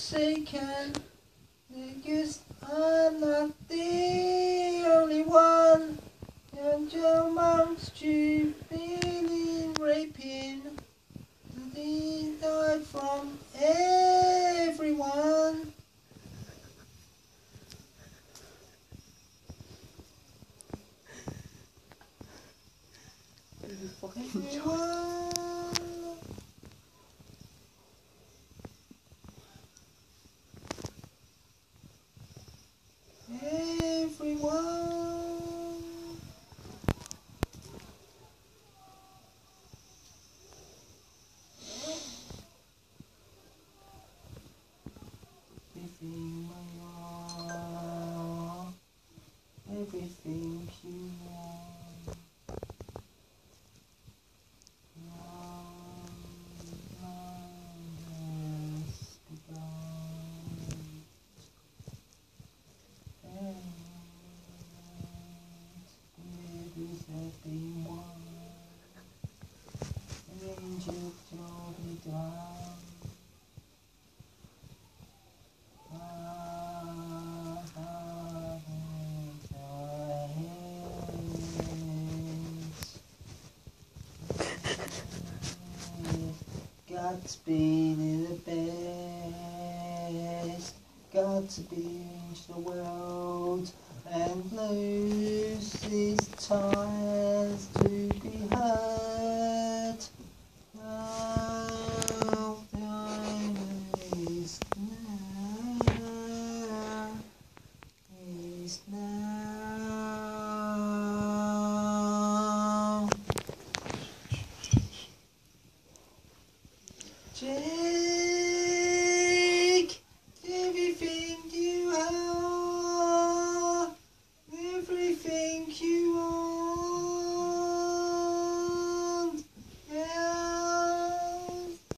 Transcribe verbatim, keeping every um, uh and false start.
forsaken, because I'm not the only one. And amongst you, feeling raping, they died from everyone. Everyone. Everyone. Everything I want, everything you want, long has begun. And babies have been won, angels shall be done. Godspeed is the best. Godspeed reach the world and lose these ties to be heard. Now the island is now, is now.